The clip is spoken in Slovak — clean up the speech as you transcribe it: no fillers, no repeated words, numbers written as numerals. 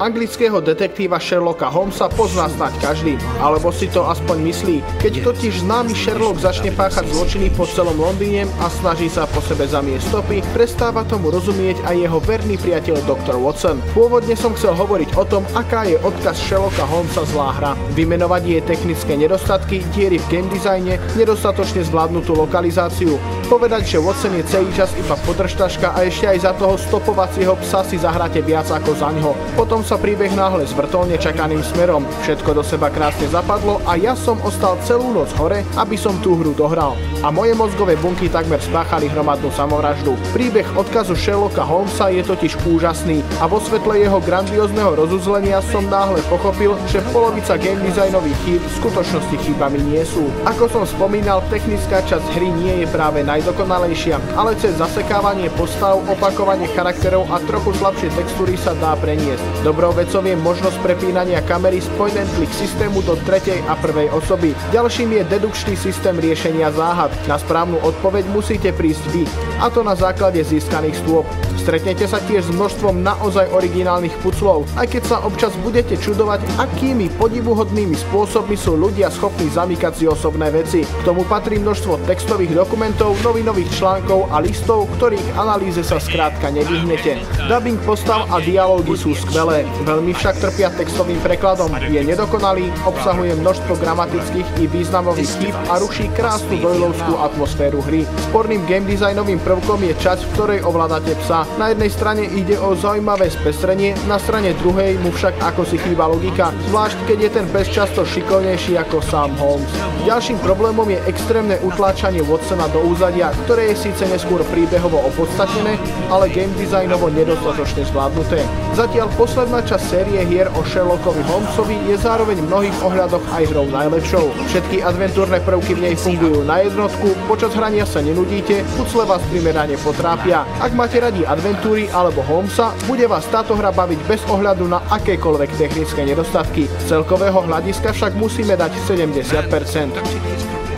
Anglického detektíva Sherlocka Holmesa pozná snáď každý, alebo si to aspoň myslí, keď totiž známy Sherlock začne páchať zločiny po celom Londýne a snaží sa po sebe zamiesť stopy, prestáva tomu rozumieť aj jeho verný priateľ Dr. Watson. Pôvodne som chcel hovoriť o tom, aká je odkaz Sherlocka Holmesa zlá hra, vymenovať jej technické nedostatky, diery v game dizajne, nedostatočne zvládnutú lokalizáciu, povedať, že Watson je celý čas iba podržtaška a ešte aj za toho stopovacieho psa si zahráte viac ako zaňho. Potom sa príbeh náhle zvrtol nečakaným smerom, všetko do seba krásne zapadlo a ja som ostal celú noc hore, aby som tú hru dohral. A moje mozgové bunky takmer spáchali hromadnú samovraždu. Príbeh odkazu Sherlocka Holmesa je totiž úžasný a vo svetle jeho grandiózneho rozuzlenia som náhle pochopil, že polovica game dizajnových chýb v skutočnosti chybami nie sú. Ako som spomínal, technická časť hry nie je práve najdokonalejšia, ale cez zasekávanie postav, opakovanie charakterov a trochu slabšie textúry sa dá preniesť. Dobrou vecou je možnosť prepínania kamery z point and click systému do tretej a prvej osoby. Ďalším je dedukčný systém riešenia záhad. Na správnu odpoveď musíte prísť vy, a to na základe získaných stôp. Stretnete sa tiež s množstvom naozaj originálnych puclov, aj keď sa občas budete čudovať, akými podivuhodnými spôsobmi sú ľudia schopní zamykať si osobné veci. K tomu patrí množstvo textových dokumentov, novinových článkov a listov, ktorých analýze sa skrátka nevyhnete. Dubbing postav a dialógy sú skvelé, veľmi však trpia textovým prekladom, je nedokonalý, obsahuje množstvo gramatických i významových chýb a ruší krásnu doylovskú atmosféru hry. Sporným game dizajnovým prvkom je časť, v ktorej ovládate psa. Na jednej strane ide o zaujímavé spestrenie, na strane druhej mu však akosi chýba logika, zvlášť keď je ten pes často šikovnejší ako sám Holmes. Ďalším problémom je extrémne utláčanie Watsona do úzadia, ktoré je síce neskôr príbehovo opodstatnené, ale game dizajnovo nedostatočne zvládnuté. Zatiaľ posledná časť série hier o Sherlockovi Holmesovi je zároveň v mnohých ohľadoch aj hrou najlepšou. Všetky adventúrne prvky v nej fungujú na jednotku, počas hrania sa nenudíte, pucle vás primerane potrápia. Ak máte radi adventúry alebo Holmesa, bude vás táto hra baviť bez ohľadu na akékoľvek technické nedostatky. Z celkového hľadiska však musíme dať 70%.